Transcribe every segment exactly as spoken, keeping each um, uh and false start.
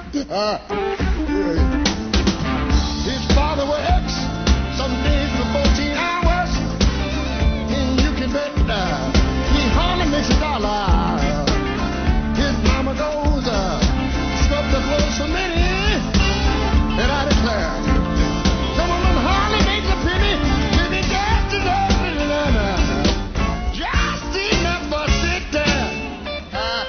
Uh, his father works some days for fourteen hours, and you can bet uh, he hardly makes a dollar. His mama goes uh, scrub the clothes for many, and I declare, some of them hardly make a penny. They be just enough, just enough for sit there. Uh,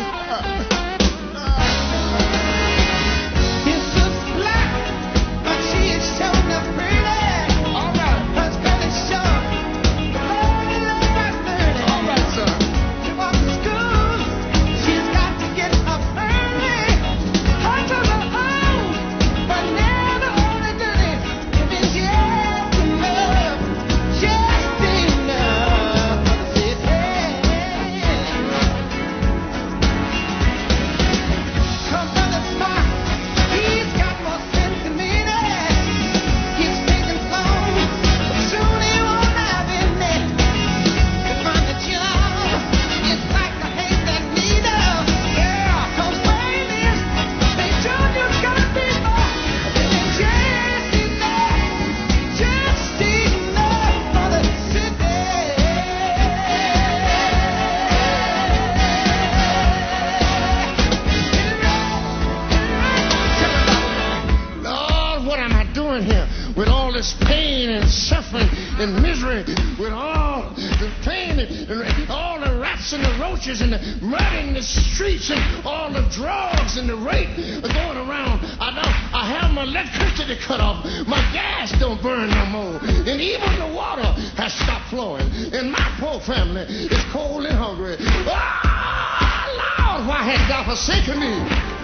with all this pain and suffering and misery, with all the pain and, and all the rats and the roaches and the mud in the streets and all the drugs and the rape going around. I know I have my electricity cut off. My gas don't burn no more. And even the water has stopped flowing. And my poor family is cold and hungry. Oh, Lord, why hast thou forsaken me?